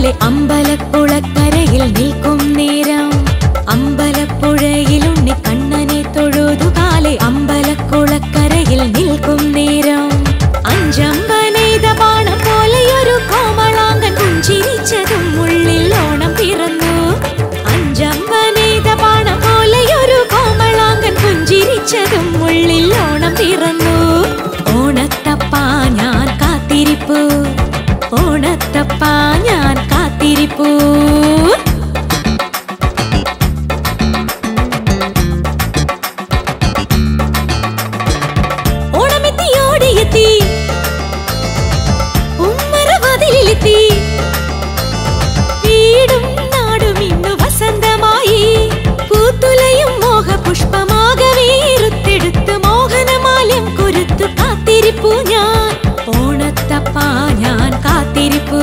കാലെ അമ്പലക്കുളക്കരയിൽ നിൽക്കും നേരം അമ്പലപ്പുഴയിൽ ഉണ്ണിക്കണ്ണനെ തൊഴുതു കാലെ അമ്പലക്കുളക്കരയിൽ നിൽക്കും നേരം അഞ്ചമ്പനെയ്ത ബാണം പോലെയൊരു കോമളാങ്കൻ പുഞ്ചിരിച്ചതും ഉള്ളിൽ ഓണം പിറന്നു. അഞ്ചമ്പനെയ്ത ബാണം പോലെയൊരു കോമളാങ്കൻ പുഞ്ചിരിച്ചതും ഉള്ളിൽ ഓണം പിറന്നു. ഓണത്തപ്പാ ഞാൻ കാത്തിരിപ്പു, ഓണത്തപ്പാ ഞാൻ കാത്തിരിപ്പു. ഓണമെത്തിയോടിയെത്തി ഉമ്മറവാതിലെത്തി വീടും നാടും ഇന്നു വസന്തമായി പൂത്തുലയും മോഹപുഷ്പമാകവേ റുത്തെടുത്ത് മോഹനമാല്യം കുരുത്തു കാത്തിരിപ്പു ഞാൻ. ഓണത്തപ്പാ ഞാൻ കാത്തിരിപ്പു.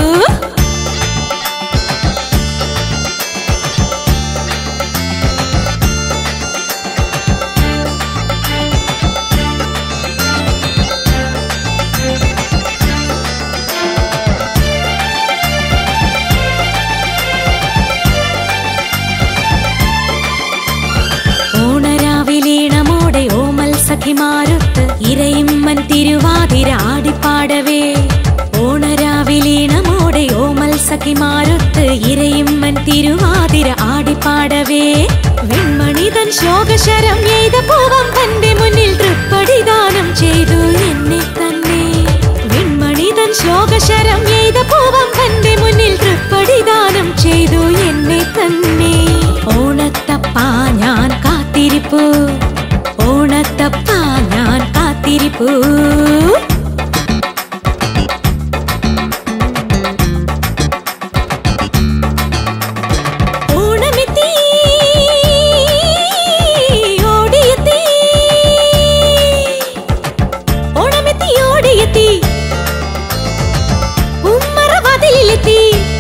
ഓണരാവിലീണമോടെ ഓമൽ സഖിമാരൊത്ത് ഇരയിമ്മൻ തിരുവാതിര ആടിപ്പാടവേ. ഓണരാവിലീണമോടെ ഓമൽ സഖിമാരൊത്ത് ഇരയിമ്മൻ തിരുവാതിര ആടിപ്പാടവേ. വെൺമണിതൻ ശോകശരം എയ്ത പൂവം തന്റെ മുന്നിൽ തൃപ്പടിദാനം ചെയ്തു എന്നെ തന്നെ. വെൺമണിതൻ ശോകശരം എയ്ത പൂവം തന്റെ മുന്നിൽ തൃപ്പടിദാനം ചെയ്തു എന്നെ തന്നെ. ഓണത്തപ്പാ ഞാൻ കാത്തിരിപ്പു, ഓണത്തപ്പാ ഞാൻ കാത്തിരിപ്പു. ഓണമെത്തി ഓടിയെത്തി, ഓണമെത്തി ഓടിയെത്തി ഉമ്മറവാതിലെത്തി.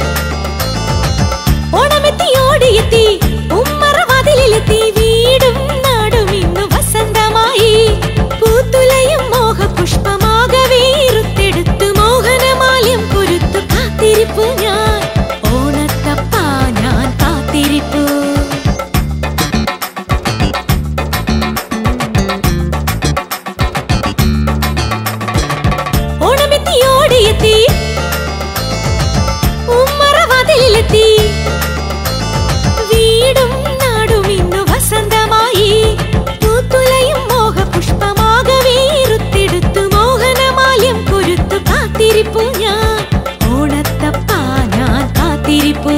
ഓണമെത്തി ഓടിയെത്തി ഉമ്മറവാതിലെത്തി വീടും നാടും ഇന്നു വസന്തമായി പൂത്തുലയും മോഹപുഷ്പമാകവേ റുത്തെടുത്ത് മോഹനമാല്യം കുരുത്തു കാത്തിരിപ്പു ഞാൻ. ഓണത്തപ്പാ ഞാൻ കാത്തിരിപ്പു. ഓണമെത്തി ഓടിയെത്തി ഉമ്മറവാതിലെത്തി വീടും നാടും ഇന്നു വസന്തമായി പൂത്തുലയും മോഹപുഷ്പമാകവേ റുത്തെടുത്തു മോഹനമാല്യം കുരുത്തു കാത്തിരിപ്പു ഞാൻ. ഓണത്തപ്പാ ഞാൻ കാത്തിരിപ്പു.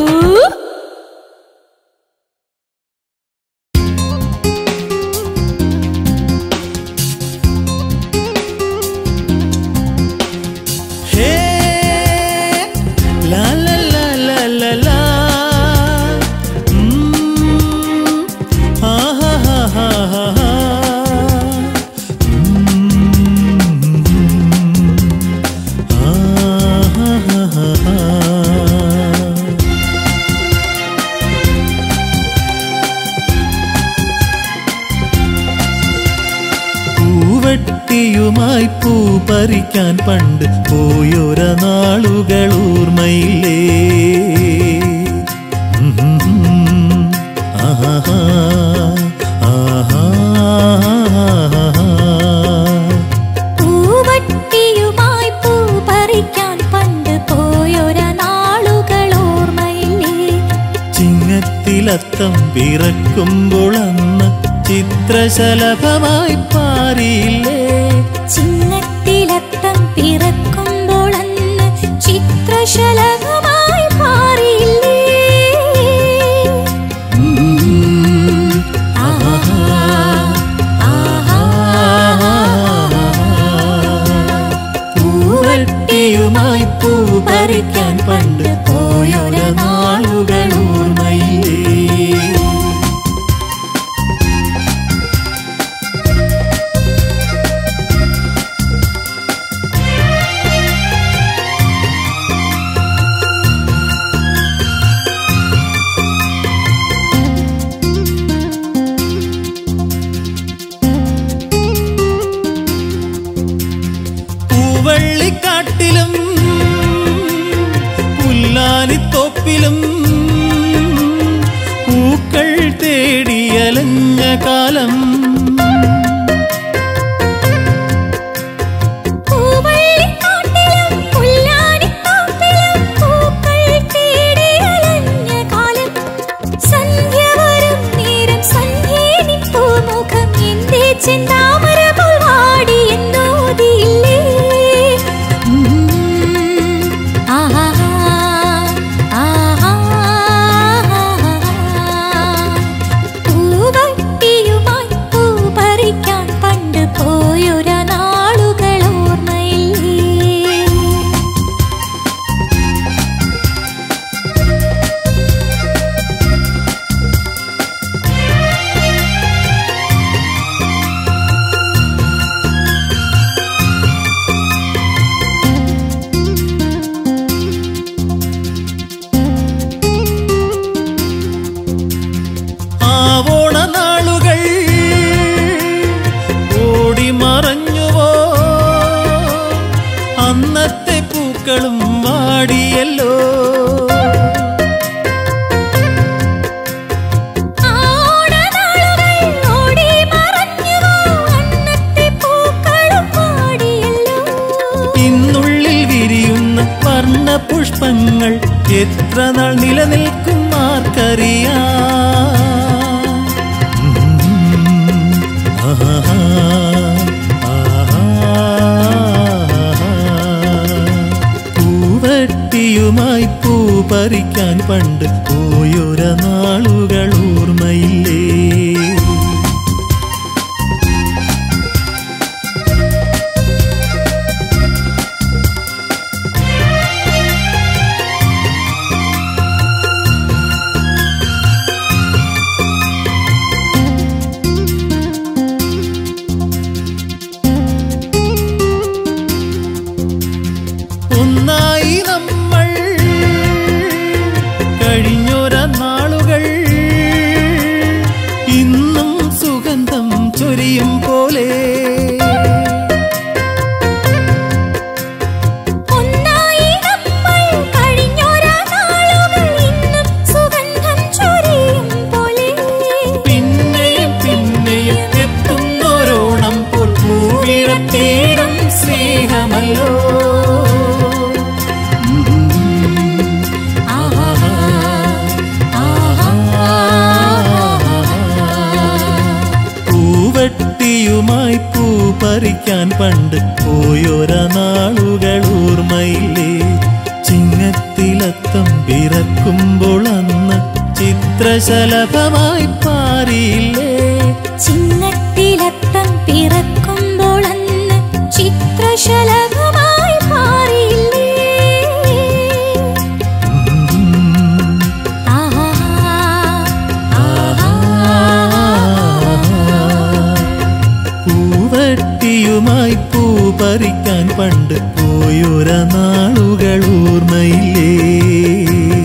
പൂവട്ടിയുമായി പൂ പറിക്കാൻ പണ്ട് പോയൊര നാളുകൾ ഓർമ്മയില്ലേ? ആഹാ ആഹാ. പൂവട്ടിയുമായി പൂ പറിക്കാൻ പണ്ട് പോയൊര നാളുകൾ ഓർമ്മയില്ലേ? ചിങ്ങത്തിലത്തം പിറക്കുമ്പോൾ അന്ന് ചിത്രശലഭമായി പാറിയില്ലേ? ചിങ്ങത്തിലത്തം പിറക്കുമ്പോൾ അന്ന് ചിത്രശലഭമായി പാറിയില്ലേ? പൂവട്ടിയുമായി പൂ പറിക്കാൻ പണ്ട് പോയൊര നാളുകൾ ഓർമ്മയില്ലേ? പൂവള്ളിക്കാട്ടിലും മുല്ലാനിത്തോപ്പിലും പൂക്കൾ തേടിയലഞ്ഞ കാലം അന്നത്തെ പൂക്കളും വാടിയല്ലോ ഇന്നുള്ളിൽ വിരിയുന്ന വർണ്ണ പുഷ്പങ്ങൾ എത്ര നാൾ നിലനിൽക്കും ആർക്കറിയാം. പൂവട്ടിയുമായി പൂ പറിക്കാൻ പണ്ട് പോയൊര നാളുകൾ ഓർമ്മയില്ലേ? ഒന്നായി നമ്മൾ കഴിഞ്ഞൊര നാളുകൾ ഇന്നും സുഗന്ധം ചൊരിയും പോലെ. പിന്നെയും പിന്നെയും എത്തുന്നോരോണം പോൽ പൂവിഴത്തേടും സ്നേഹമല്ലോ. പൂവട്ടിയുമായി പൂ പറിക്കാൻ പണ്ട് പോയൊര നാളുകൾ ഓർമ്മയില്ലേ? ചിങ്ങത്തിലത്തം പിറക്കുമ്പോൾ അന്ന് ചിത്രശലഭമായി പാറിയില്ലേ? ചിങ്ങത്തിലത്തം പിറക്കുമ്പോൾ അന്ന് ചിത്രശലഭമായി പാറിയില്ലേ? പൂവട്ടിയുമായി പൂ പറിക്കാൻ പണ്ട് പോയൊര നാളുകൾ ഓർമ്മയില്ലേ?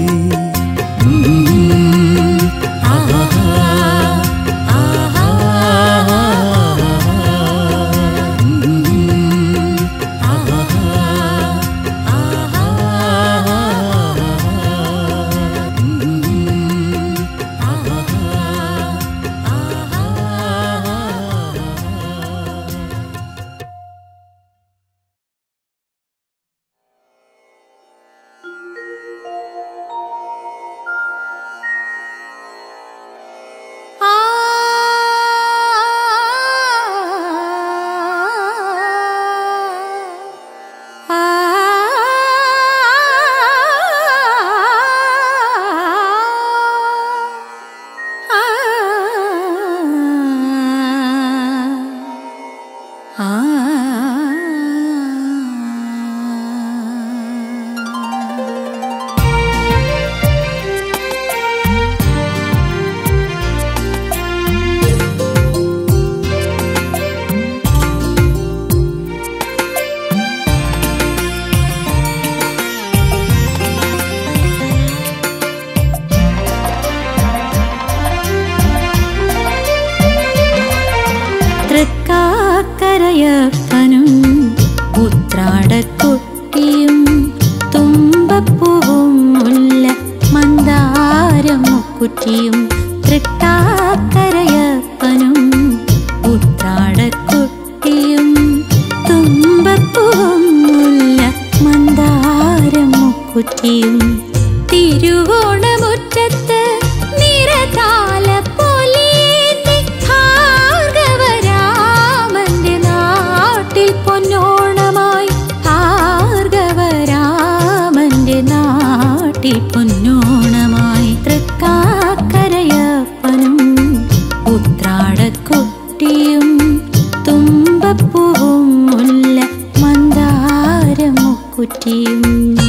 മുക്കുറ്റിയും തൃക്കാക്കരയപ്പനും ഉത്രാടക്കുട്ടിയും തുമ്പപ്പൂവും മുല്ല മന്ദാരം മുക്കുറ്റിയും തിരുവോണമുറ്റത്ത് നിറതാല പൊലിയേന്തി ഭാർഗവരാമന്റെ നാട്ടിൽ പൊന്നോണമായി ഭാർഗവരാമന്റെ നാട്ടിൽ പൊന്നോണമായി തൃക്കാക്കരയപ്പനും ഉത്രാടക്കുട്ടിയും തുമ്പപ്പൂവും മുല്ല മന്ദാരം മുക്കുറ്റിയും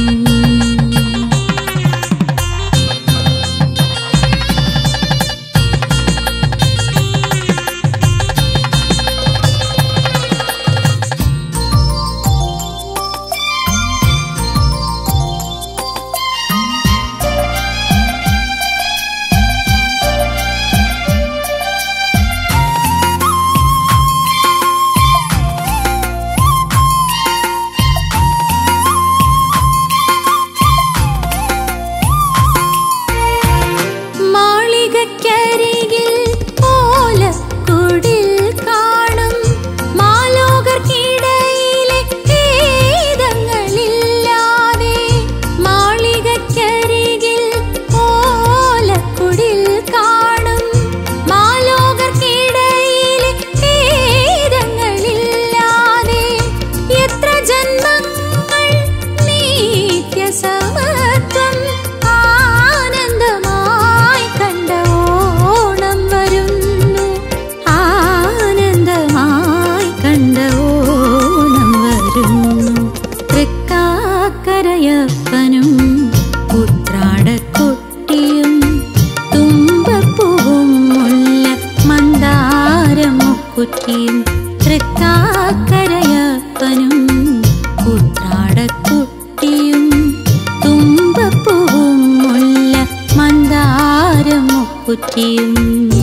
തൃക്കാക്കരയപ്പനും ഉത്രാടക്കുട്ടിയും തുമ്പപ്പൂവും മുല്ല മന്ദാരം മുക്കുറ്റിയും തൃക്കാക്കരയപ്പനും ഉത്രാടക്കുട്ടിയും തുമ്പപ്പൂവും മുല്ല മന്ദാരം മുക്കുറ്റിയും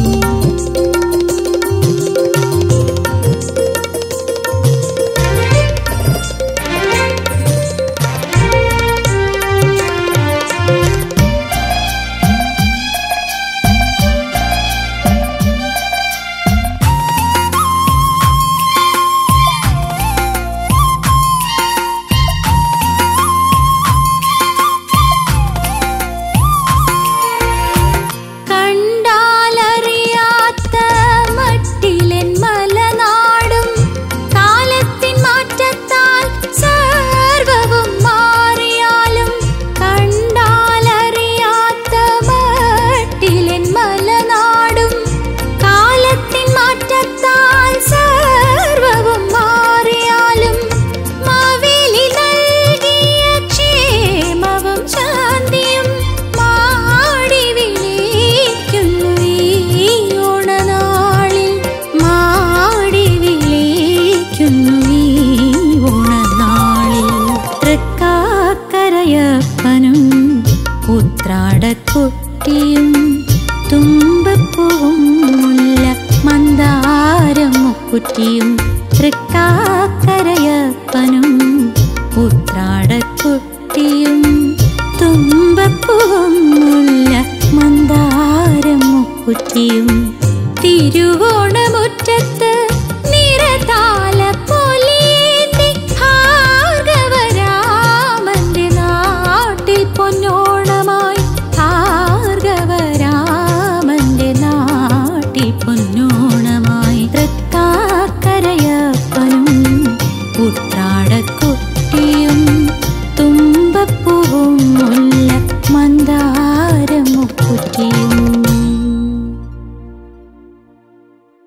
തൃക്കാക്കരയപ്പനും ഉത്രാടക്കുട്ടിയും തുമ്പപ്പൂവും മുല്ല മന്ദാരം മുക്കുറ്റിയും തൃക്കാക്കരയപ്പനും ഉത്രാടക്കുട്ടിയും തുമ്പപ്പൂവും മുല്ല മന്ദാരം മുക്കുറ്റിയും തിരുവോണമുറ്റത്ത് നിറതാല പൊലിയേന്തി ഭാർഗവരാമന്റെ നാട്ടിൽ പൊന്നോണമായി ഭാർഗവരാമന്റെ നാട്ടിൽ പൊന്നോണമായി തൃക്കാക്കരയപ്പനും ഉത്രാടക്കുട്ടിയും തുമ്പപ്പൂവും മുല്ല മന്ദാരം മുക്കുറ്റിയും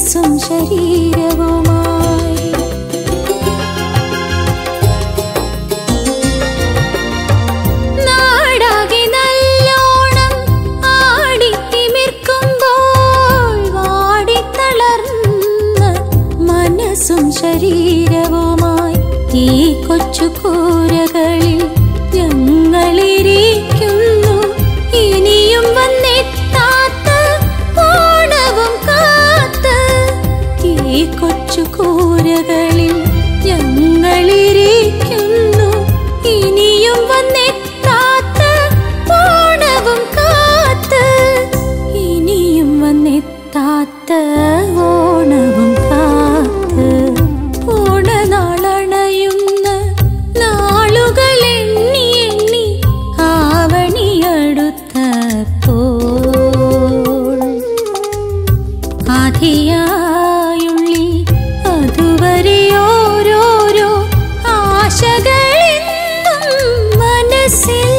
മനസ്സും ശരീരവുമായി നാടാകെ നല്ലോണം ആടിത്തിമിർക്കുമ്പോൾ വാടിത്തളർന്ന മനസ്സും ശരീരവുമായി ഈ കൊച്ചു കൂരകളിൽ ഞങ്ങളിരിക്കുന്നു. ഇനിയും വന്നെത്താത്ത ഓണവും കാത്ത് ഈ കൊച്ചു കൂരകളിൽ ഞങ്ങളിരിക്കുന്നു. ഇനിയും വന്നെത്താത്ത ഓണവും കാത്ത് ഇനിയും വന്നെത്താത്ത ഓണവും കാത്ത് ഓണനാളണയുന്ന നാളുകൾ എണ്ണി എണ്ണി ആവണിയടുത്തപ്പോൾ ആധിയായുള്ളിൽ അതുവരെ ഓരോരോ ആശകളെന്നും മനസ്സിൽ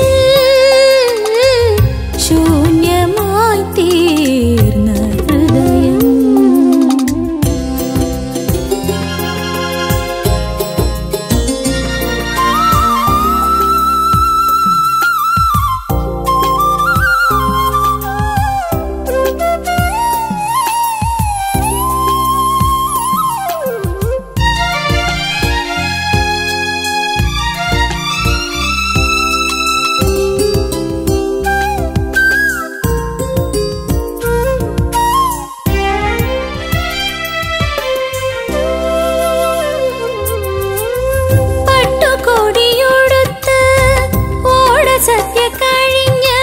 ശൂന്യമായി തീർന്ന ഹൃദയം. പട്ടുകൊടിയുടുത്ത് ഓടസദ്യ കഴിഞ്ഞ്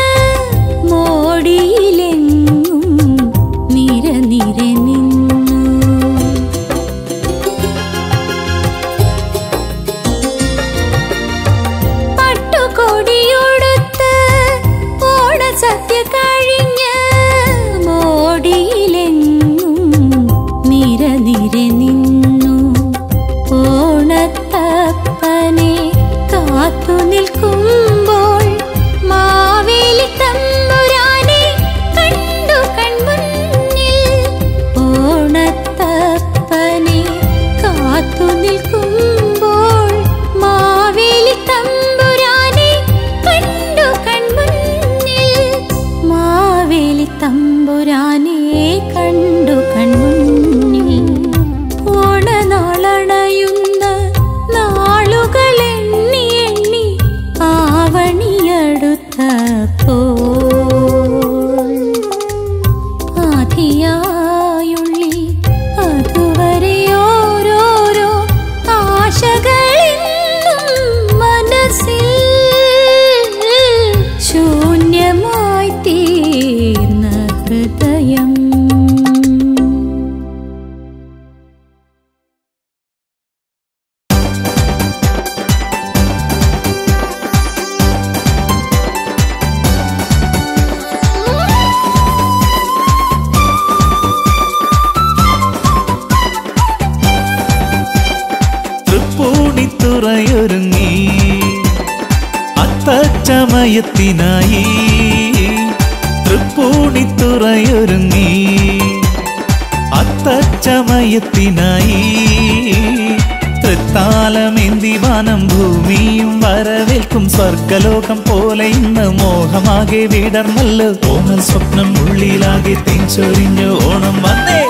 മോടിയിലെങ്ങും നിര നിര നിന്നു. പട്ടുകൊടിയുടുത്ത് ഓടസദ്യ കഴിഞ്ഞ് മോടിയിലെങ്ങും നിര നിര നിന്നു. ഓണത്തപ്പനെ കാത്തു നിൽക്കുമ്പോൾ മാവേലി തമ്പുരാനെ കണ്ടു കൺമുന്നിൽ. ഓണത്തപ്പനെ കാത്തു നിൽക്കുമ്പോൾ മാവേലി തമ്പുരാനെ കണ്ടു കൺമുന്നിൽ. മാവേലി തമ്പുരാനെ കണ്ടു കൺമുന്നിൽ. ഓണനാളണയുന്ന നാളുകൾ എണ്ണി എണ്ണി ആവണിയടുത്തപ്പോൾ ആധിയായുള്ളിൽ അതുവരെ ഓരോരോ ആശകളെന്നും മനസ്സിൽ ശൂന്യമായി തീർന്ന ഹൃദയം. തൃപ്പൂണിത്തുറയൊരുങ്ങി അത്തച്ചമയത്തിനായി. തൃപ്പൂണിത്തുറയൊരുങ്ങി അത്തച്ചമയത്തിനായി. തൃത്താലമേന്തി വാനം ഭൂമിയും വരവേൽക്കും സ്വർഗലോകം പോലെ ഇന്ന് മോഹമാകെ വിടർന്നല്ലോ. ഓണൽ സ്വപ്നം ഉള്ളിലാകെ തേൻചൊരിഞ്ഞു ഓണം വന്നേ.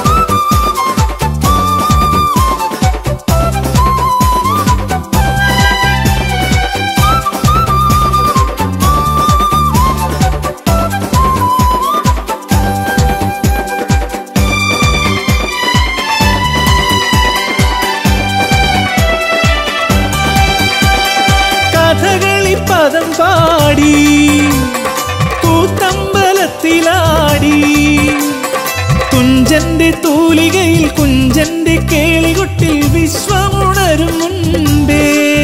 കഥകളി പദം പാടി കൂത്തമ്പലത്തിലാടി. കുഞ്ചന്റെ തൂലികയിൽ കുഞ്ചന്റെ കേളികൊട്ടിൽ വിശ്വമുണരും മുൻപേ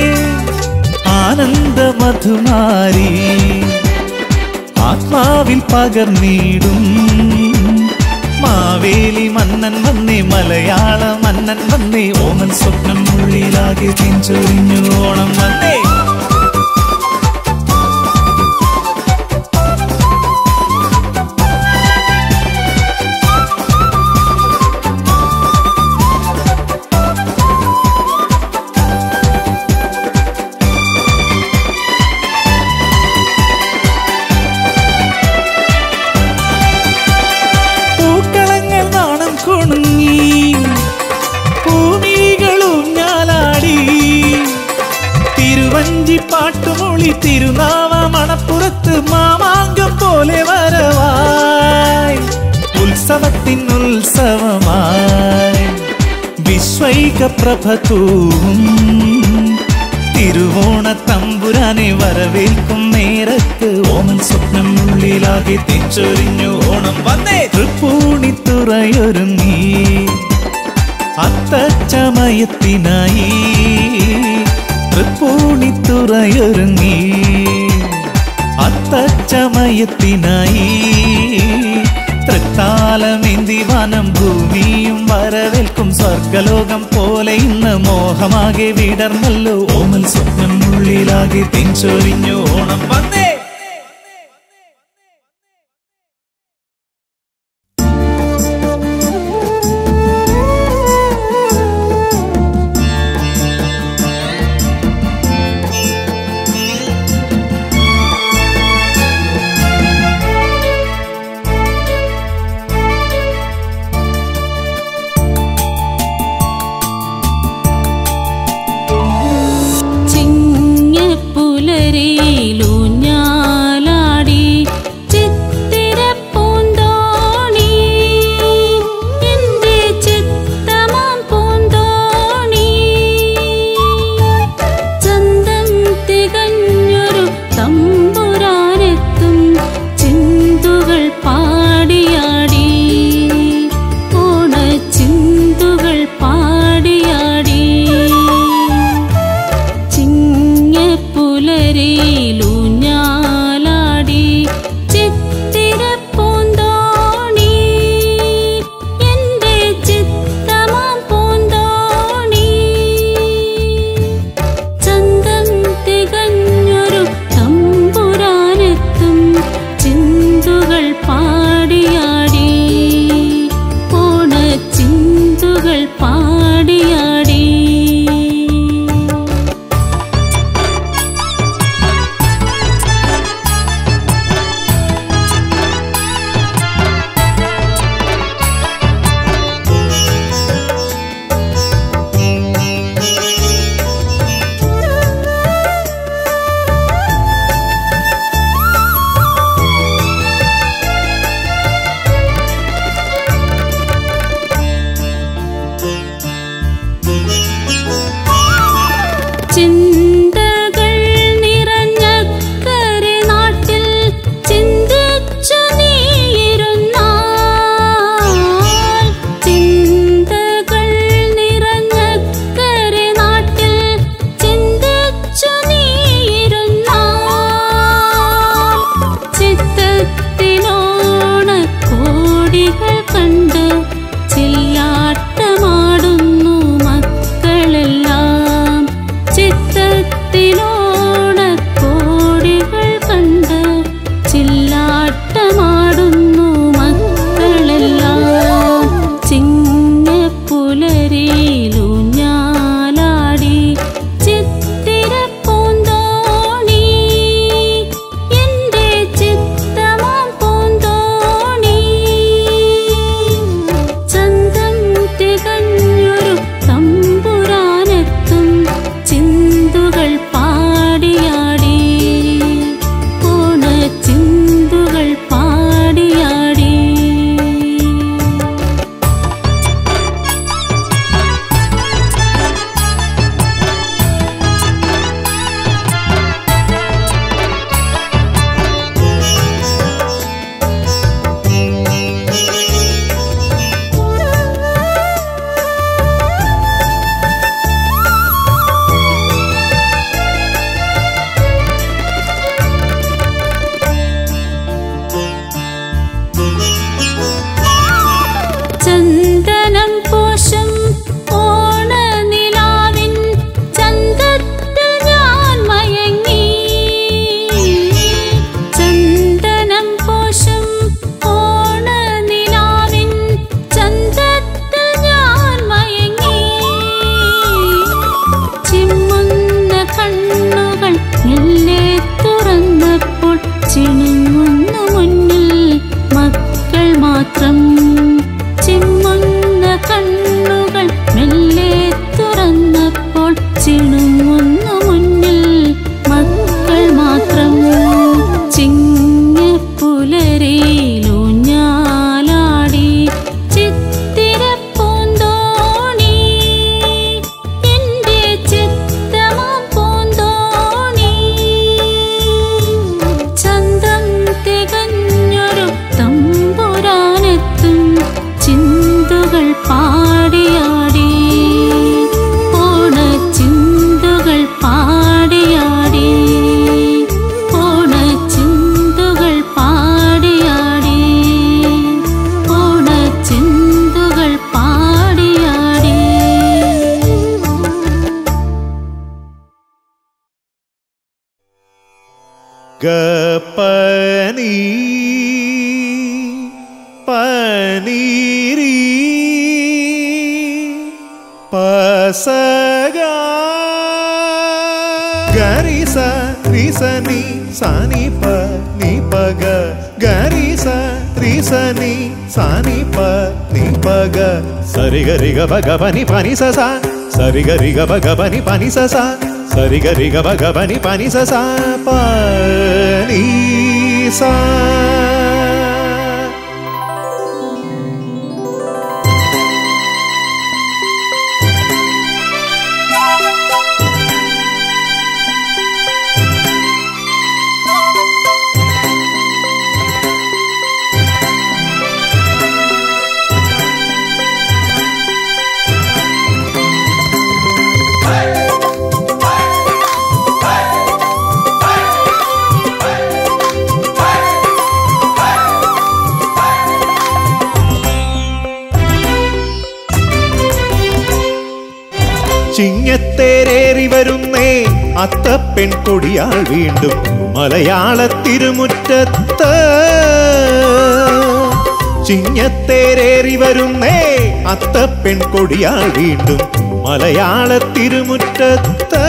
ആനന്ദമധുമാരി ആത്മാവിൽ പകർന്നിടും. മാവേലി മന്നൻ വന്നേ, മലയാള മന്നൻ വന്നേ. ഓണൻ സ്വപ്നം ഉള്ളിലാകെ തേൻചൊരിഞ്ഞു ഓണം വന്നേ. ഉത്സവത്തിനുത്സവമായി വിശ്വൈക പ്രഭതൂവും തിരുവോണ തമ്പുരാനെ വരവേൽക്കും നേരത്ത് ഓമൻ സ്വപ്നം ഉള്ളിലാകെ തിരിച്ചൊരിഞ്ഞു ഓണം വന്നേ. തൃപ്പൂണിത്തുറയൊരുങ്ങി അത്തച്ചമയത്തിനായി തൃപ്പൂണിത്തുറയൊരുങ്ങി അത്തച്ചമയത്തിനായി തൃത്താലമേന്തി വനം ഭൂമിയും വരവേൽക്കും സ്വർഗലോകം പോലെ ഇന്ന് മോഹമാകെ വിടർന്നല്ലോ ഓമൽ സ്വപ്നം ഉള്ളിലാകെ തെഞ്ചൊരിഞ്ഞു ഓണം വന്നേ. പാടിയാടി ഓണച്ചിന്തുകൾ പാടിയാടി ഓണച്ചിന്തുകൾ പാടിയാടി ഓണച്ചിന്തുകൾ പാടിയാടി. ഗപനി പനീരി പസഗ ഗരിസ റിസനി സനി പ നി പഗ ഗരിസ റിസനി സനി പ നി പഗ സരി ഗരി ഗ ഭഗ പനി പനി സസ സരി ഗരി ഗ ഭഗ പനി പനി സസ സരി ഗരി ഗ ഭഗ പനി പനി സസ പനി സ. ചിങ്ങത്തേരേറി വരുന്നേ അത്തപ്പെൺ കൊടിയാൾ വീണ്ടും മലയാള തിരുമുറ്റത്ത്. ചിങ്ങത്തേരേറി വരുന്നേ അത്തപ്പെൺ കൊടിയാൾ വീണ്ടും മലയാള തിരുമുറ്റത്ത്.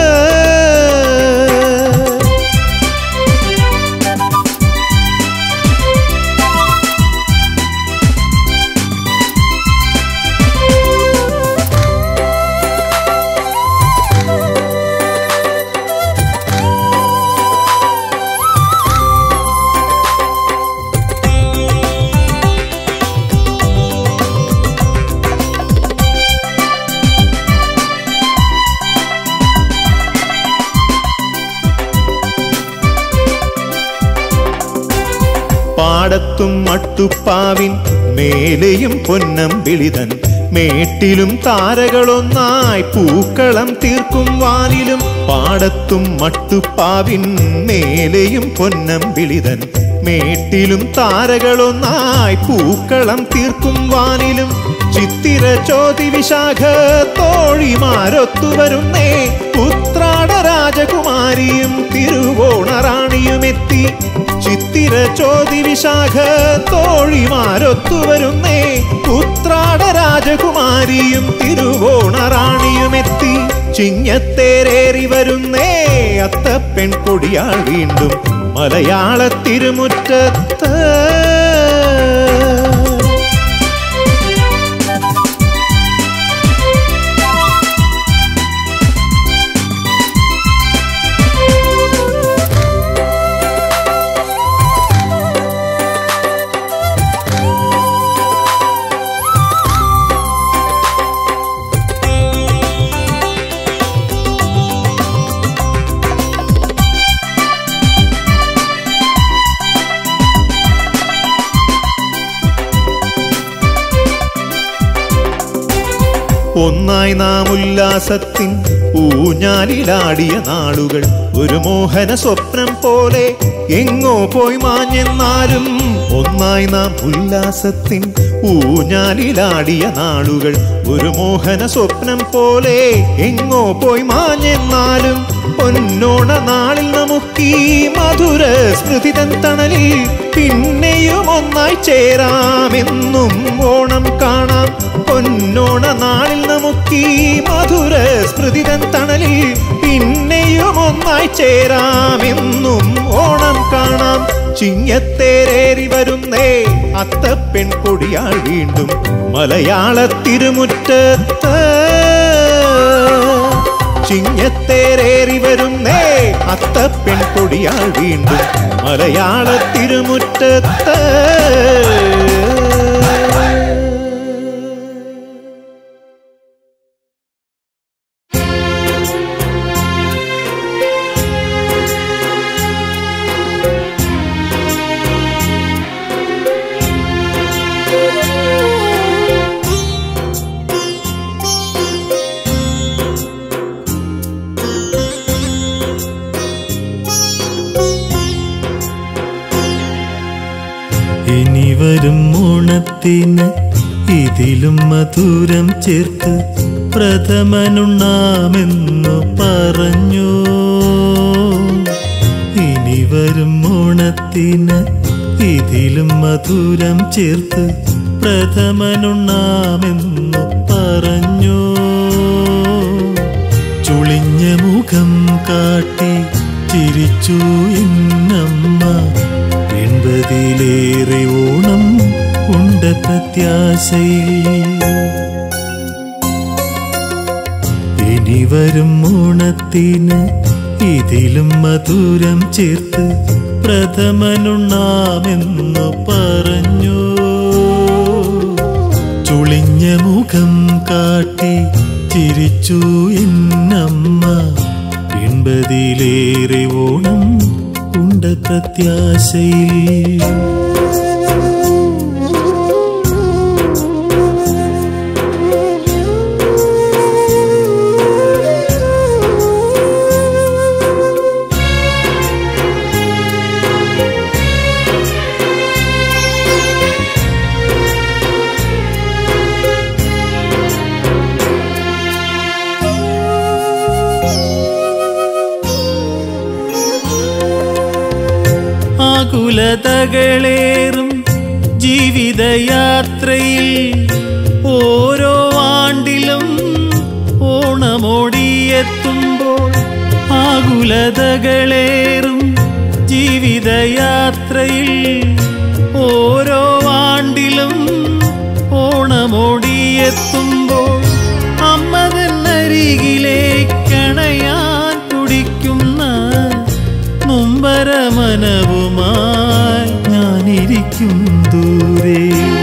പാടത്തും മട്ടുപ്പാവിൻ മേലെയും പൊന്നമ്പിളിതൻ മേട്ടിലും താരകളൊന്നായി പൂക്കളം തീർക്കും വാനിലും. പാടത്തും മട്ടുപ്പാവിൻ മേലെയും പൊന്നമ്പിളിതൻ മേട്ടിലും താരകളൊന്നായി പൂക്കളം തീർക്കും വാനിലും. ചിത്തിര ചോതി വിശാഖ തോഴിമാരൊത്തുവരുന്നേ ഉത്രാട രാജകുമാരിയും തിരുവോണറാണിയുമെത്തി. ചിത്തിര ചോതി വിശാഖ തോഴിമാരൊത്തുവരുന്നേ ഉത്രാട രാജകുമാരിയും തിരുവോണറാണിയുമെത്തി. ചിങ്ങത്തേരേറി വരുന്നേ അത്തപ്പെൺ കൊടിയാൾ വീണ്ടും മലയാള തിരുമുറ്റത്ത്. ഒന്നായി നാം ഉല്ലാസത്തിൻ ഊഞ്ഞാലിലാടിയ നാളുകൾ ഒരു മോഹന സ്വപ്നം പോലെ എങ്ങോ പോയി മാഞ്ഞെന്നാലും. ഒന്നായി നാം ഉല്ലാസത്തിൻ ഊഞ്ഞാലിലാടിയ നാളുകൾ ഒരു മോഹന സ്വപ്നം പോലെ എങ്ങോ പോയി മാഞ്ഞെന്നാലും. പൊന്നോണ നാളിൽ നമുക്കീ മധുര സ്മൃതിതൻ തണലിൽ പിന്നെയും ഒന്നായി ചേരാമെന്നും ഓണം കാണാം. പൊന്നോണ നാളിൽ നമുക്കീ മധുര സ്മൃതിതൻ തണലിൽ പിന്നെയും ഒന്നായി ചേരാമെന്നും ഓണം കാണാം. ചിങ്ങത്തേരേറി വരുന്നേ അത്തപ്പെൺ കൊടിയാൾ വീണ്ടും മലയാള തിരുമുറ്റത്ത്. ചിങ്ങത്തേരേറി വരുന്നേ അത്തപ്പെൺ കൊടിയാൾ വീണ്ടും മലയാള തിരുമുറ്റത്ത്. വരും ഓണത്തിന് ഇതിലും മധുരം ചേർത്ത് പ്രഥമനുണ്ണാമെന്നു പറഞ്ഞു. ഇനി വരും ഓണത്തിന് ഇതിലും മധുരം ചേർത്ത് പ്രഥമനുണ്ണാമെന്നു പറഞ്ഞു. ചുളിഞ്ഞ മുഖം കാട്ടി ചിരിച്ചു എന്നമ്മ. 80-ലേറെ ഓണം ഉണ്ട് പ്രത്യാശയിൽ. ഇനി വരും ഓണത്തിന് ഇതിലും മധുരം ചേർത്ത് പ്രഥമനുണ്ണാമെന്നു പറഞ്ഞു. ചുളിഞ്ഞ മുഖം കാട്ടി ചിരിച്ചു എന്നമ്മ. 80-ലേറെ ഓണം ഉണ്ട് പ്രത്യാശയിൽ. ആകുലതകളേറും ജീവിതയാത്രയിൽ ഓരോ ആണ്ടിലും ഓണമോടിയെത്തുമ്പോൾ. ആകുലതകളേറും ജീവിതയാത്രയിൽ ഓരോ ആണ്ടിലും ഓണമോടിയെത്തുമ്പോൾ അമ്മതന്നരികിലേക്കണയാൻ തുടിക്കുന്ന നൊമ്പരമനവുമായി ഞാനിരിക്കും ദൂരെ.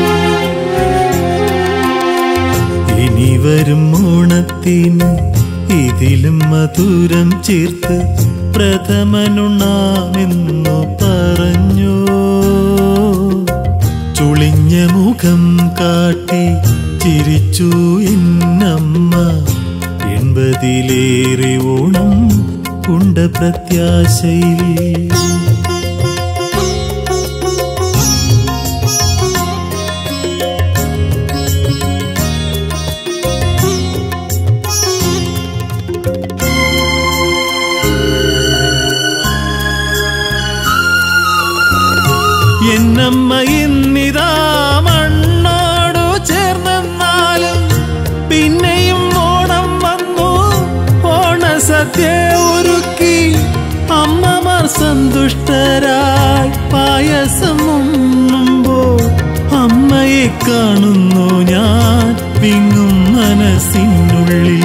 ഇനി വരും ഓണത്തിന് ഇതിലും മധുരം ചേർത്ത് പ്രഥമനുണ്ണാമെന്നു പറഞ്ഞു. ചുളിഞ്ഞ മുഖം കാട്ടി ചിരിച്ചു എന്നമ്മ. 80-ലേറെ ഓണം ഉണ്ട് പ്രത്യാശയിൽ. എന്നമ്മ ഇന്നിതാ മണ്ണോടു ചേർന്നെന്നാലും പിന്നെയും ഓണം വന്നു. ഓണസദ്യ ഒരുക്കി അമ്മമാർ സന്തുഷ്ടരായി പായസം ഉണ്ണുമ്പോൾ അമ്മയെ കാണുന്നു ഞാൻ വിങ്ങും മനസ്സിനുള്ളിൽ.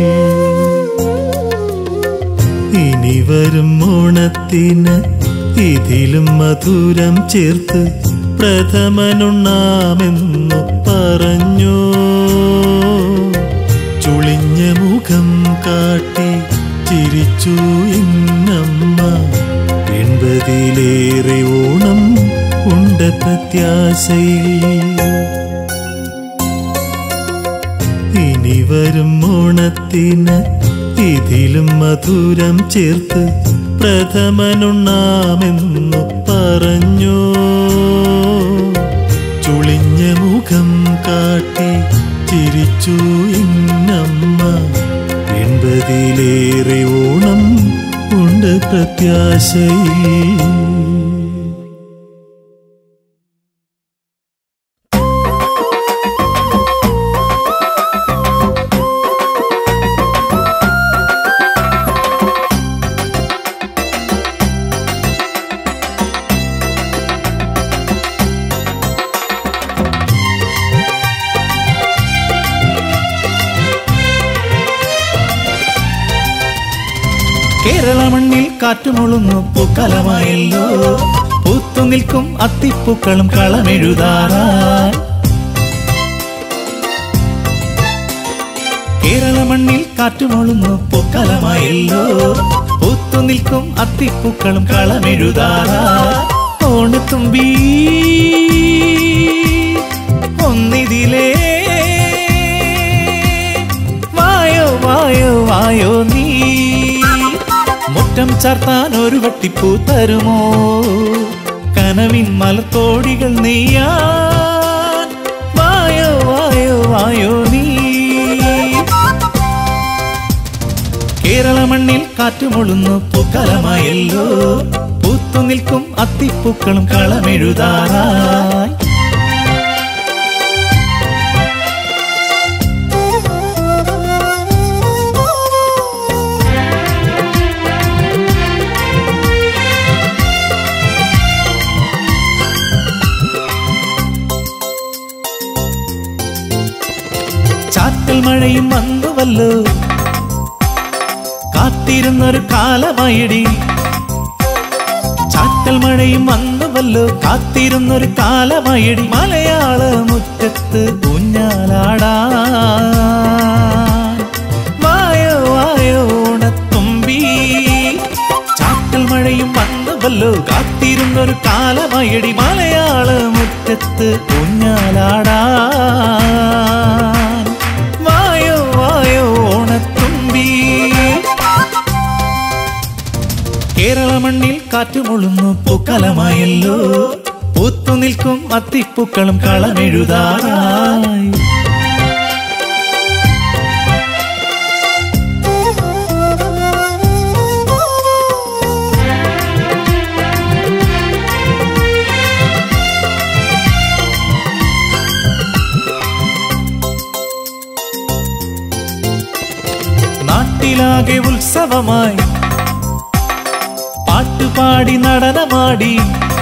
ഇനി വരും ഓണത്തിന് ഇതിലും മധുരം ചേർത്ത് പ്രഥമനുണ്ണാമെന്നു പറഞ്ഞു. ചുളിഞ്ഞ മുഖം കാട്ടി ചിരിച്ചു എന്നമ്മ. 80-ലേറെ ഓണം ഉണ്ട് പ്രത്യാശയിൽ. ഇനി വരും ഓണത്തിന് ഇതിലും മധുരം ചേർത്ത് പ്രഥമനുണ്ണാമെന്നു പറഞ്ഞു. ചുളിഞ്ഞ മുഖം കാട്ടി ചിരിച്ചു എന്നമ്മ. 80-ലേറെ ഓണം ഉണ്ട് പ്രത്യാശയിൽ. കേരള മണ്ണിൽ കാറ്റുമുളുന്നു പൂക്കാലമായല്ലോ. പൂത്തു നിൽക്കും അത്തിപ്പൂക്കളും കളമെഴുതാറായി. കേരള മണ്ണിൽ കാറ്റുമുളുന്നു പൂക്കാലമായല്ലോ. പൂത്തു നിൽക്കും അത്തിപ്പൂക്കളും കളമെഴുതാറായി. ഓണത്തുമ്പി ഒന്നിതിലേ വായോ വായോ വായോ നീ. മുറ്റം ചാർത്താൻ ഒരു വട്ടിപ്പൂ തരുമോ? കനവിൻ മലത്തോടികൾ നെയ്യാൻ വായോ വായോ വായോ നീ. കേരള മണ്ണിൽ കാറ്റുമൊളുന്നു പൂക്കാലമായല്ലോ, പൂത്തു നിൽക്കും അത്തിപ്പൂക്കളും കളമെഴുതാറായി. ചാറ്റൽ മഴയും വന്നുവല്ലോ, കാത്തിരുന്നൊരു കാലമായിടി. ചാറ്റൽ മഴയും വന്നുവല്ലോ, കാത്തിരുന്നൊരു കാലമായിടി. മലയാള മുറ്റത്ത് ഊഞ്ഞാലാടാൻ വായോ വായോ ഓണത്തുമ്പി. ചാറ്റൽ മഴയും വന്നുവല്ലോ, കാത്തിരുന്നൊരു കാലമായിടി. മലയാള മുറ്റത്ത് ഊഞ്ഞാലാടാൻ വായോ വായോ ഓണത്തുമ്പി. കേരള മണ്ണിൽ കാറ്റുമൊളുന്നു പൂക്കാലമായല്ലോ, പൂത്തു നിൽക്കും അത്തിപ്പൂക്കളും കളമെഴുതാറായി. നാട്ടിലാകെ ഉത്സവമായി പാട്ടുപാടി നടനമാടി.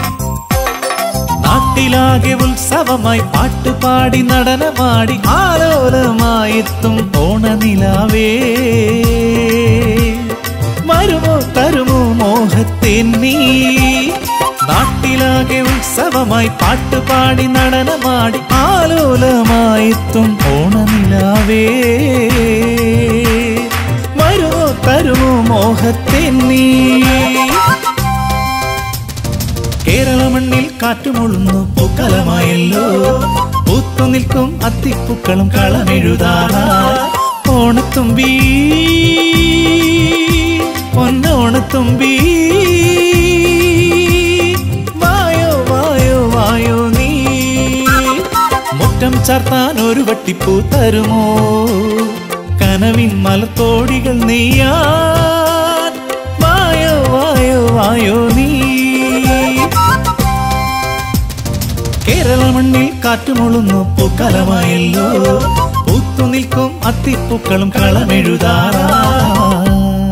നാട്ടിലാകെ ഉത്സവമായി പാട്ടുപാടി നടനമാടി. ആലോലമായെത്തും ഓണനിലാവേ, വരുമോ തരുമോ മോഹത്തിൻ നീ. നാട്ടിലാകെ ഉത്സവമായി പാട്ടുപാടി നടനമാടി. ആലോലമായെത്തും ഓണനിലാവേ, വരുമോ തരുമോ മോഹത്തിൻ നീ. കേരള മണ്ണിൽ കാറ്റുമൊളുന്നു പൂക്കാലമായല്ലോ, പൂത്തു നിൽക്കും അത്തിപ്പൂക്കളും കളമെഴുതാറായി. ഓണത്തുമ്പി പൊന്നോണത്തുമ്പി വായോ വായോ വായോ നീ. മുറ്റം ചാർത്താൻ ഒരു വട്ടിപ്പൂ തരുമോ, കനവിൻ മലത്തോടികൾ നെയ്യാൻ വായോ വായോ വായോ നീ. കേരള മണ്ണിൽ കാറ്റുമൊളുന്നു പൂക്കാലമായല്ലോ, പൂത്തു നിൽക്കും അത്തിപ്പൂക്കളും കളമെഴുതാറായി.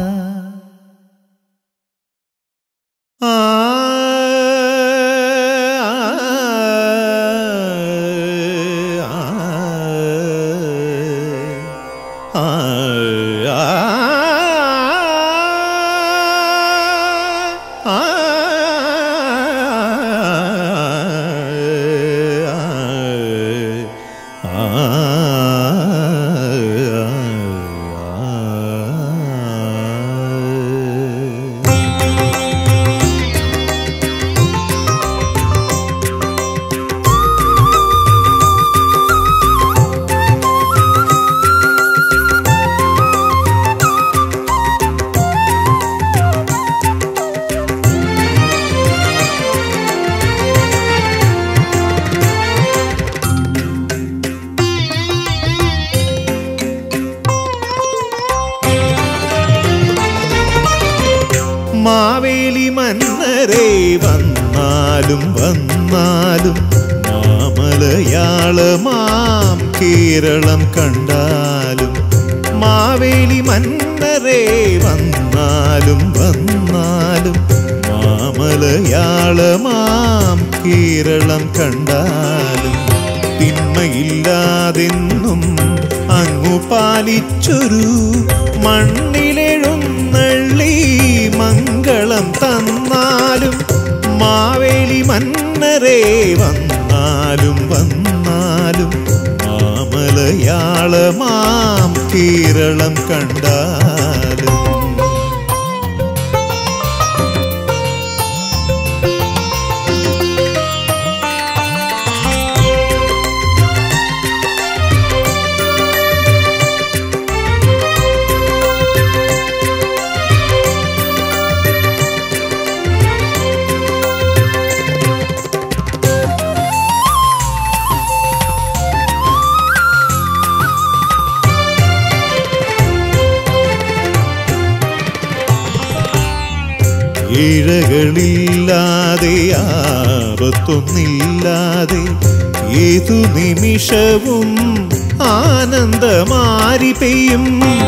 മാവേലി മന്നരേ വന്നാലും വന്നാലും മാമലയാളമാം കേരളം കണ്ടാലും. മാവേലി മന്നരേ വന്നാലും വന്നാലും മാമലയാളമാം കേരളം കണ്ടാലും. തിന്മയില്ലാതെന്നും അങ്ങു പാലിച്ചൊരു മണ്ണിലെഴുന്നള്ളി മംഗളം തന്നാലും. മാവേലി മന്നരേ വന്നാലും വന്നാലും മാമലയാളമാം കേരളം കണ്ടാലും. ഇഴകളില്ലാതെ ആപത്തൊന്നില്ലാതെ ഏതു നിമിഷവും ആനന്ദമാരി പെയ്യും.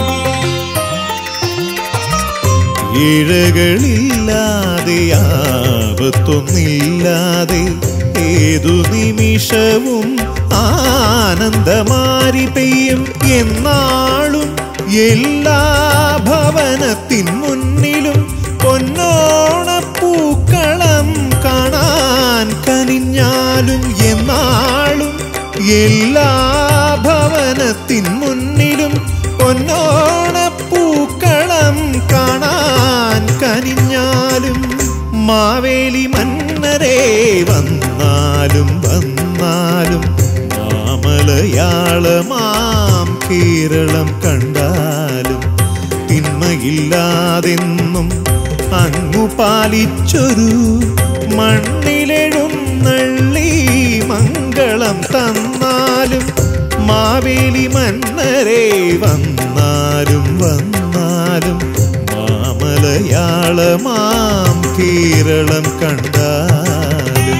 ഇഴകളില്ലാതെ ആപത്തൊന്നില്ലാതെ ഏതു നിമിഷവും ആനന്ദമാരി പെയ്യും. എന്നാളും എല്ലാ ഭവനത്തിൻ മുന്നിലും പൊന്നോണപ്പൂക്കളം കാണാൻ കനിഞ്ഞാലും എന്നാളും എല്ലാ ഭവനത്തിൻ മുന്നിലും പൊന്നോണപ്പൂക്കളം കാണാൻ കനിഞ്ഞാലും മാവേലി മന്നരേ വന്നാലും വന്നാലും മാമലയാളമാം കേരളം കണ്ടാലും തിന്മയില്ലാതെന്നും അങ്ങു പാലിച്ചൊരു മണ്ണിലെഴുന്നള്ളി മംഗളം തന്നാലും മാവേലി മന്നരേ വന്നാലും വന്നാലും മാമലയാളമാം കേരളം കണ്ടാലും.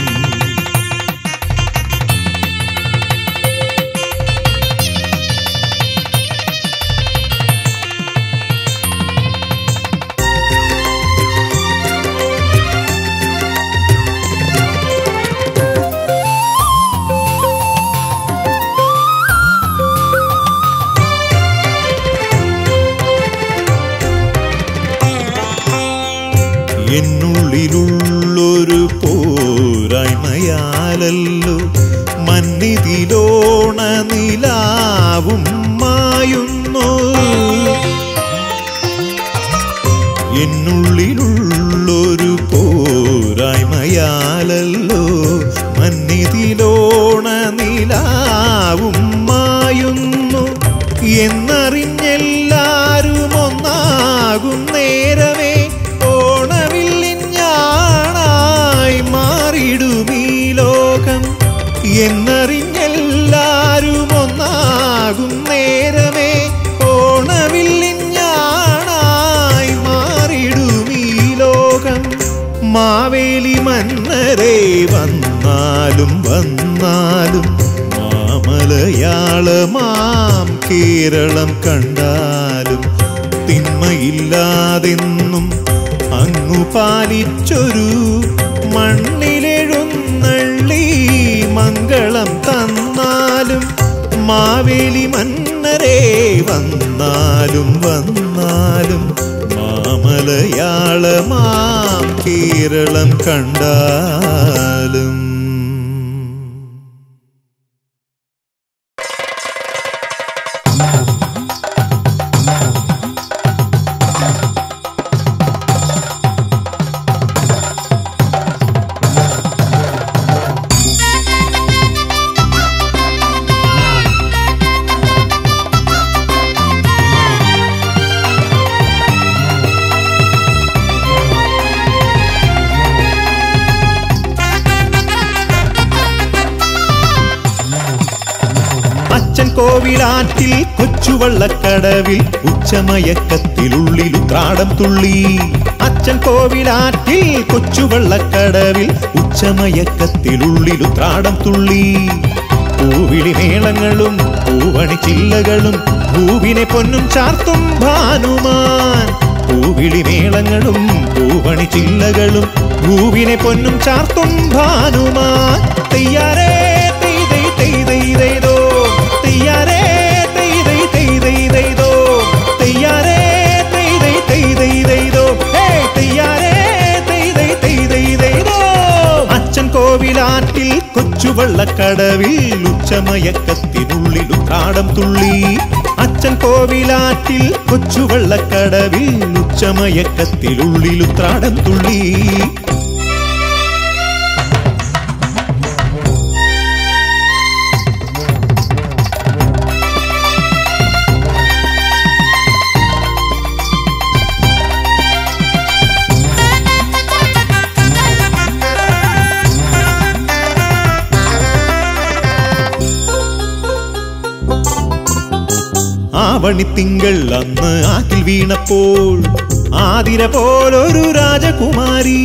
എന്നുള്ളിലുള്ളൊരു പോരായ്മയാലല്ലോ മന്നിതിലോണ നിലാവും മായുന്നു. എന്നുള്ളിലുള്ളൊരു പോരായ്മയാലല്ലോ മന്നിതിലോണ നിലാവും മായുന്നു. എന്നറിഞ്ഞെല്ലാരും ഒന്നാകും നേരമേ ഓണവില്ലിഞ്ഞാണായി മാറിടുമീ ലോകം. എന്നറിഞ്ഞെല്ലാരും ഒന്നാകും നേരമേ ഓണവില്ലിഞ്ഞാണായി മാറിടുമീ ലോകം. മാവേലി മന്നരേ വന്നാലും വന്നാലും മാമലയാളമാം കേരളം കണ്ടാലും തിന്മയില്ലാതെന്നും അങ്ങു പാലിച്ചൊരു മണ്ണിലെഴുന്നള്ളി മംഗളം തന്നാലും മാവേലി മന്നരേ വന്നാലും വന്നാലും മാമലയാളമാം കേരളം കണ്ടാലും. കോവിലാറ്റിൽ കൊച്ചുവള്ളക്കടവിൽ ഉച്ചമയക്കത്തിലുള്ളിലുത്രാടം തുള്ളി. അച്ഛൻ കോവിലാറ്റിൽ കൊച്ചുവള്ളക്കടവിൽ ഉച്ചമയക്കത്തിലുള്ളിലുത്രാടം തുള്ളി. പൂവിളി മേളങ്ങളും പൂവണി ചില്ലകളും പൂവിനെ പൊന്നും ചാർത്തും ഭാനുമാൻ. പൂവിളി മേളങ്ങളും പൂവണി ചില്ലകളും പൂവിനെ പൊന്നും ചാർത്തും ഭാനുമാൻ. തെയ്യാരേ തെയ്തൈ തെയ്തൈതോ തെയ്യാരേ തെയ്തൈ തെയ്തൈതോ തെയ്യാരേ തെയ്തൈ തെയ്തൈതോ തെയ്യാരേ തെയ്തൈ തെയ്തൈതോ. അച്ഛൻ കോവിലാറ്റിൽ കൊച്ചുവള്ളക്കടവിൽ ഉച്ചമയക്കത്തിനുള്ളിലുത്രാടം തുള്ളി. അച്ഛൻ കോവിലാറ്റിൽ കൊച്ചുവള്ളക്കടവിൽ ഉച്ചമയക്കത്തിലുള്ളിലുത്രാടം തുള്ളി. ആവണിത്തിങ്കൾ അന്ന് ആറ്റിൽ വീണപ്പോൾ ആതിര പോലൊരു രാജകുമാരി.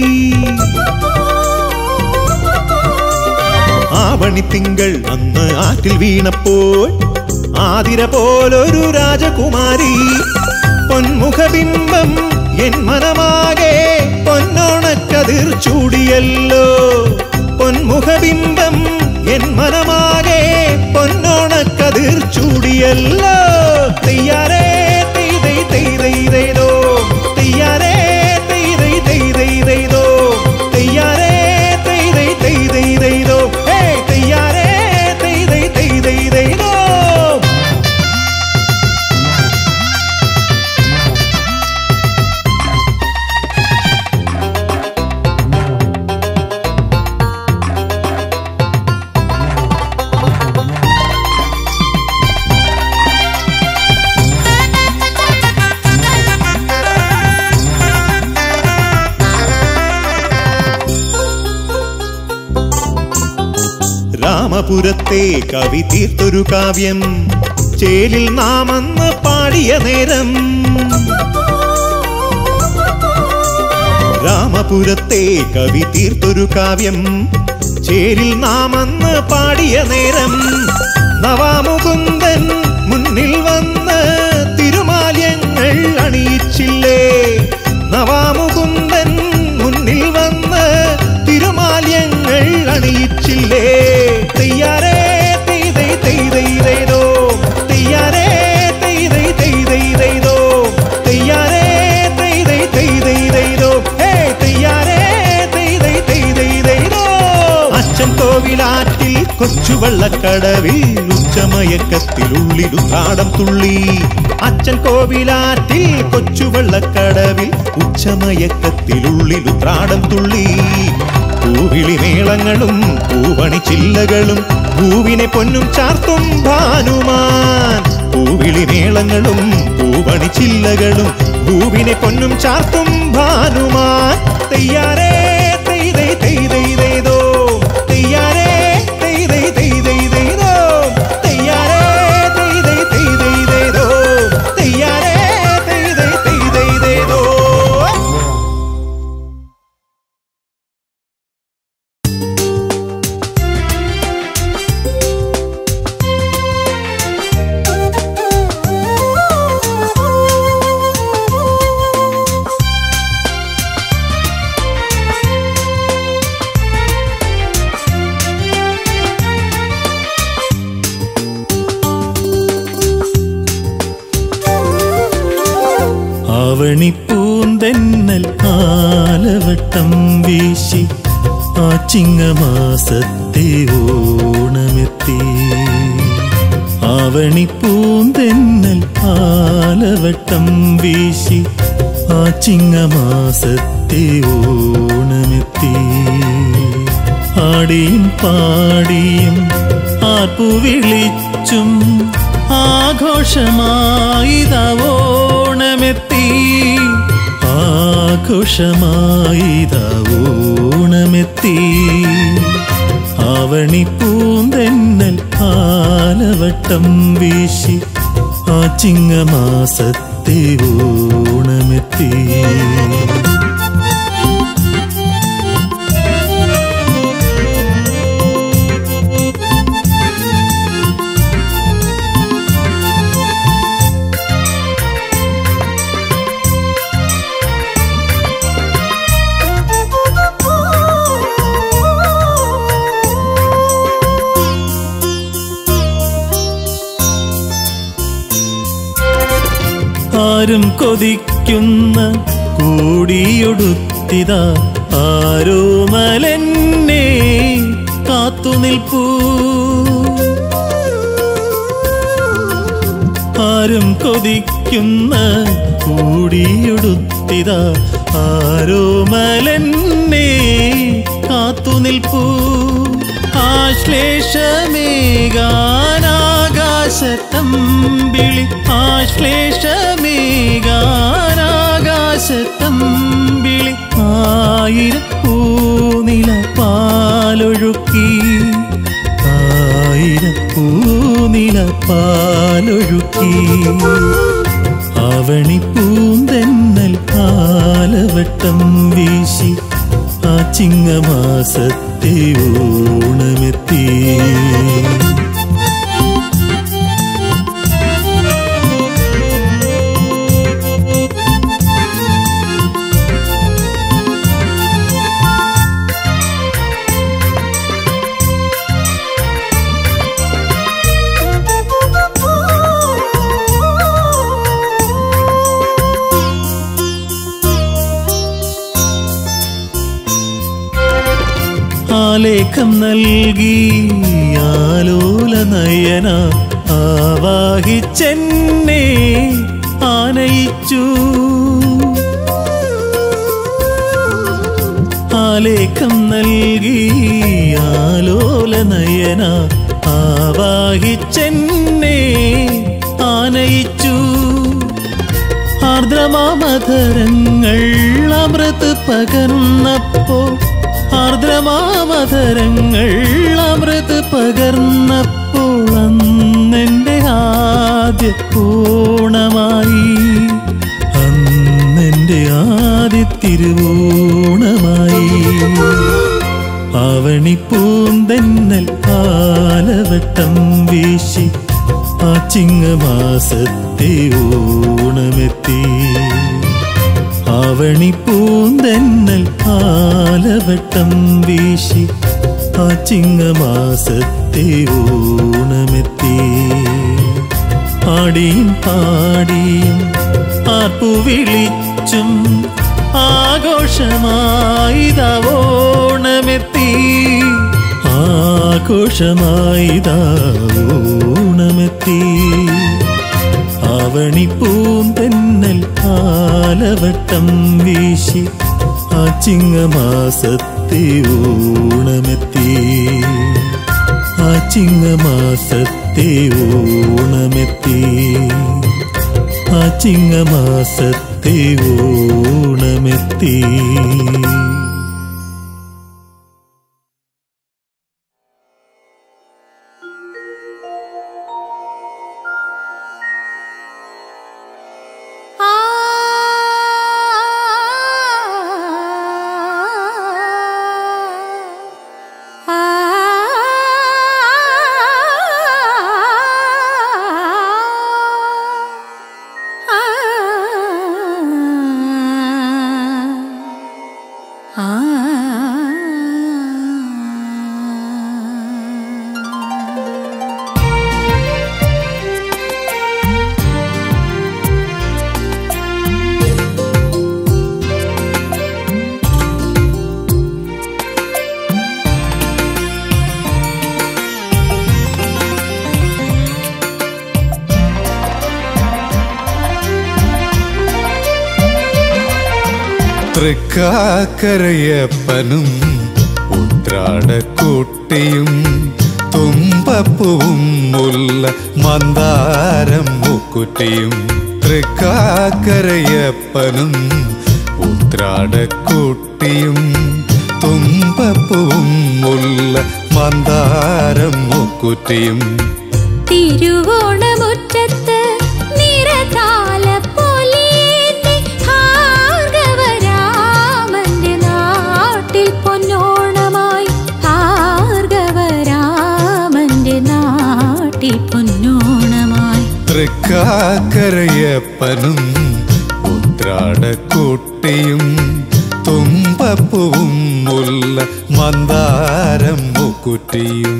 ആവണിത്തിങ്കൾ അന്ന് ആറ്റിൽ വീണപ്പോൾ ആതിര പോലൊരു രാജകുമാരി. പൊന്മുഖബിംബം എൻ മനമാകെ പൊന്നോണക്കതിർ ചൂടിയല്ലോ. പൊന്മുഖബിംബം എൻ മനമാകെ പൊന്നോണക്കതിർ ചൂടിയല്ലോ. തെയ്യാരേ തെയ്തൈ തെയ്തൈതോ, തെയ്യാരേ തെയ്തൈ തെയ്തൈതോ, തെയ്യാരേ തെയ്തൈ തെയ്തൈതോ, ഹേ തെയ്യാരേ തെയ്തൈ തെയ്തൈതോ. രാമപുരത്തെ കവി തീർത്തൊരു കാവ്യം ചേലിൽ നാമന്ന് പാടിയ നേരം. രാമപുരത്തെ കവി തീർത്തൊരു കാവ്യം ചേലിൽ നാമന്ന് പാടിയ നേരം. നവാമുകുന്ദൻ മുന്നിൽ വന്ന് തിരുമാല്യങ്ങൾ അണിയിച്ചില്ലേ. നവാമുകുന്ദൻ മുന്നിൽ വന്ന് തിരുമാല്യങ്ങൾ അണിയിച്ചില്ലേ. തെയ്യാരേ തെയ്തൈ തെയ്തൈതോ, തെയ്യാരേ തെയ്തൈ തെയ്തൈതോ, തെയ്യാരേ തെയ്തൈ തെയ്തൈതോ, ഹേ തെയ്യാരേ തെയ്തൈ തെയ്തൈതോ. അച്ഛൻ കോവിലാറ്റിൽ കൊച്ചുവള്ളക്കടവിൽ ഉച്ചമയക്കത്തിലുള്ളിലുത്രാടം തുള്ളി. അച്ഛൻ കോവിലാറ്റിൽ കൊച്ചുവള്ളക്കടവിൽ ഉച്ചമയക്കത്തിലുള്ളിലുത്രാടം തുള്ളി. പൂവിളി മേളങ്ങളും പൂവണിച്ചില്ലകളും പൂവിനെ പൊന്നും ചാർത്തും ഭാനുമാൻ. പൂവിളി മേളങ്ങളും പൂവണിച്ചില്ലകളും പൂവിനെ പൊന്നും ചാർത്തും ഭാനുമാൻ. തെയ്യാരേ തെയ്തൈ തെയ്തൈതോ, തെയ്യാരേ തെയ്തൈ തെയ്തൈതോ, തെയ്യാരേ തെയ്തൈ തെയ്തൈതോ, തെയ്യാരേ തെയ്തൈ തെയ്തൈതോ. ആവണിപ്പൂന്തെന്നൽ ആലവട്ടം വീശി ആ ചിങ്ങമാസത്തെ ഓണമെത്തി. ആവണിപ്പൂന്തെന്നൽ ആലവട്ടം വീശി ആ ചിങ്ങമാസത്തെ ഓണമെത്തി. ആടിയും പാടിയും ആർപ്പു വിളിച്ചും ആഘോഷമായിതാ ഓണമെത്തി. ആഘോഷമായിതാ ഓണമെത്തി. ആവണിപ്പൂന്തെന്നൽ ആലവട്ടം വീശി ആ ചിങ്ങമാസത്തെ ഓണമെത്തി. ആരും കൊതിക്കുന്ന കൂടിയൊടുത്തിതാ ആരോമലെന്നെ കാത്തുനിൽപ്പൂ. ആരും കൊതിക്കുന്ന കൂടിയൊടുത്തിതാ ആരോമലെന്നെ കാത്തുനിൽപ്പൂ. ആശ്ലേഷമേകാനാകാശത്തമ്പിളി, ആശ്ലേഷമേകാനാകാശത്തമ്പിളി. ആയിരപ്പൂനില പാലൊഴുക്കി, ആയിരപ്പൂനില പാലൊഴുക്കി. ആവണി പൂന്തെന്നൽ ആലവട്ടം വീശി ആ ചിങ്ങമാസത്തെ ഓണമെത്തി. ആലേഖം നൽകി ആലോല നയന ആവാഹിച്ചെന്നെ ആനയിച്ചു. ആലേഖം നൽകി ആലോല നയന ആവാഹിച്ചെന്നെ ആനയിച്ചു. ആർദ്രമാമധരങ്ങൾ അമൃത് പകർന്നപ്പോൾ, ആർദ്രമാമധരങ്ങൾ അമൃത് പകർന്നപ്പോൾ അന്നെൻ്റെ ആദ്യ ഓണമായി, അന്നെൻ്റെ ആദ്യ തിരുവോണമായി. ആവണി പൂന്തെന്നൽ ആലവട്ടം വീശി ആ ചിങ്ങമാസത്തെ ഓണമെത്തി. ആവണി പൂന്തെന്നൽ ആലവട്ടം വീശി ആ ചിങ്ങമാസത്തെ ഓണമെത്തി. ആടിയും പാടിയും ആർപ്പു വിളിച്ചും ആഘോഷമായിതാ ഓണമെത്തി. ആഘോഷമായിതാ ഓണമെത്തി. ആവണി പൂന്തെന്നൽ ആലവട്ടം വീശി ആ ചിങ്ങമാസത്തെ ഓണമെത്തി. ആ ചിങ്ങമാസത്തെ ഓണമെത്തി. ആ ചിങ്ങമാസത്തെ ഓണമെത്തി. തൃക്കാക്കരയപ്പനും ഉത്രാടക്കൂട്ടിയും തുമ്പപ്പൂവും മുല്ല മന്ദാരം മുക്കുറ്റിയും. തൃക്കാക്കരയപ്പനും ഉത്രാടക്കൂട്ടിയും തുമ്പപ്പൂവും മുല്ല മന്ദാരം മുക്കുറ്റിയും. തിരുവോണമുറ്റത്ത് നിറതാല പൊലിയേന്തി ഭാർഗവരാമന്റെ നാട്ടിൽ പൊന്നോണമായി, ഭാർഗവരാമന്റെ നാട്ടിൽ പൊന്നോണമായി. തൃക്കാക്കരയപ്പനും ഉത്രാടക്കൂട്ടിയും തുമ്പപ്പൂവും മുല്ല മന്ദാരം മുക്കുറ്റിയും.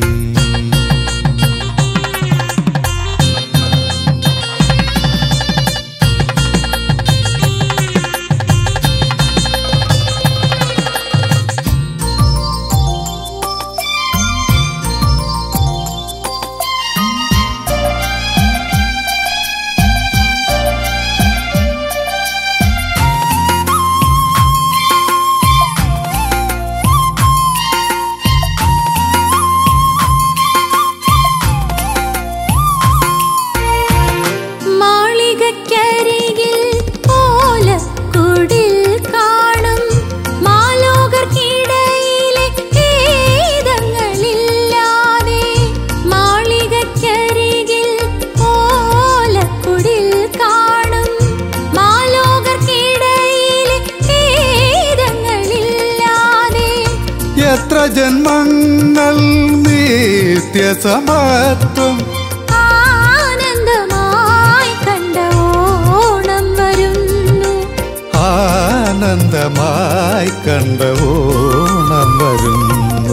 എത്ര ജന്മങ്ങൾ നിത്യസമത്വം ആനന്ദമായി കണ്ട ഓണം വരുന്നു. ആനന്ദമായി കണ്ട ഓണം വരുന്നു.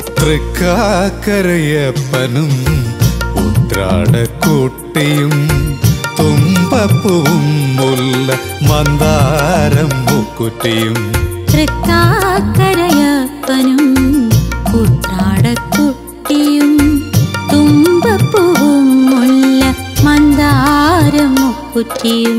തൃക്കാക്കരയപ്പനും ഉത്രാടക്കുട്ടിയും തുമ്പപ്പൂവും മുല്ല മന്ദാരം മുക്കുറ്റിയും. തൃക്കാക്കരയപ്പനും ഉത്രാടക്കുട്ടിയും തുമ്പപ്പൂവും മുല്ല മന്ദാരം മുക്കുറ്റിയും.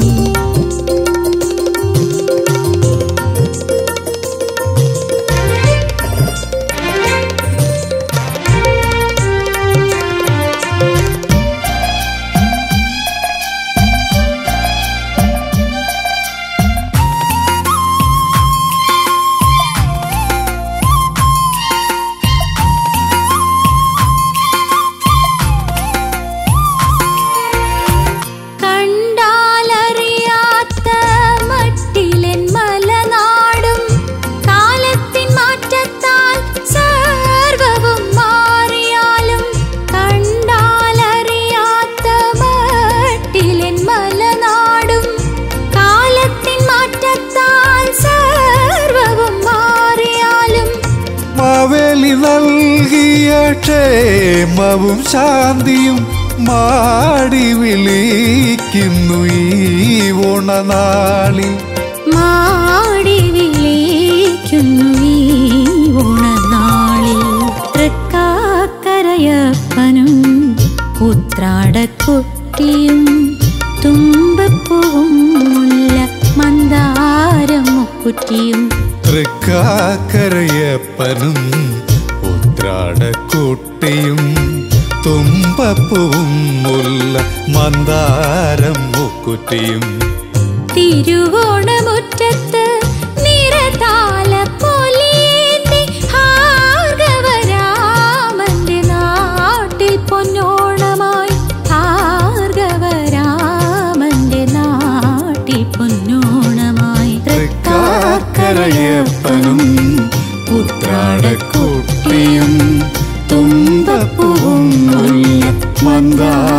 നൽകിയ ക്ഷേമവും ശാന്തിയും മാടി വിളിക്കുന്നു ഈ ഓണനാളിൽ. മാടി വിളിക്കുന്നു ഈ ഓണനാളിൽ. തൃക്കാക്കരയപ്പനും ഉത്രാടക്കുട്ടിയും തുമ്പപ്പൂവും മുല്ല മന്ദാരം മുക്കുറ്റിയും. തൃക്കാക്കരയപ്പനും ഉത്രാടക്കുട്ടിയും തുമ്പപ്പൂവും മുല്ല മന്ദാരം മുക്കുറ്റിയും. തിരുവോണമുറ്റത്ത് നിറതാല പൊലിയേന്തി ഭാർഗവരാമന്റെ നാട്ടിൽ പൊന്നോണമായി. ഭാർഗവരാമന്റെ നാട്ടിൽ പൊന്നോണമായി. തൃക്കാക്കരയപ്പനും ഉത്രാടക്കുട്ടിയും തുമ്പപ്പൂവും മുല്ല മന്ദാരം